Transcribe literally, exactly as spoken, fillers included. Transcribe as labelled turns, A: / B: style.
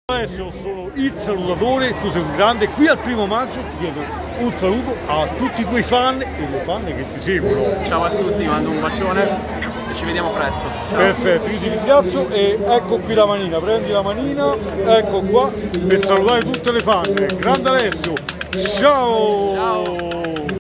A: Alessio, sono il salutatore, tu sei un grande. Qui al primo maggio ti chiedo un saluto a tutti i tuoi fan e le fan che ti seguono.
B: Ciao a tutti, mando un bacione e ci vediamo presto. Ciao.
A: Perfetto, io ti ringrazio e ecco qui la manina, prendi la manina, ecco qua per salutare tutte le fan. Grande Alessio, ciao!
B: Ciao!